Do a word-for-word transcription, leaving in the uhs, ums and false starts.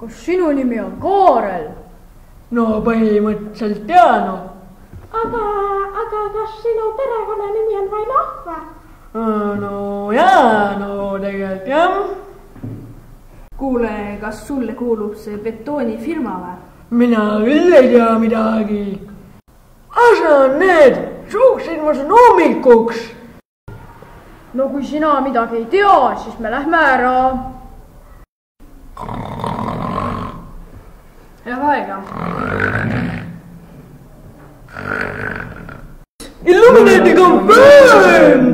kas sinu nimi on Kaarel? No põhimõtteliselt tean. Aga, aga kas sinu perekonna nimi on vaid Ahva? No jaa, no tegelikult jah. Kuule, kas sulle kuulub see betoonifirma või? Mina küll ei tea midagi. Asa on need, suuksid ma sun hommikuks. No kui sina midagi ei tea, siis me lähme ära. Head aega. Illuminati confirmed!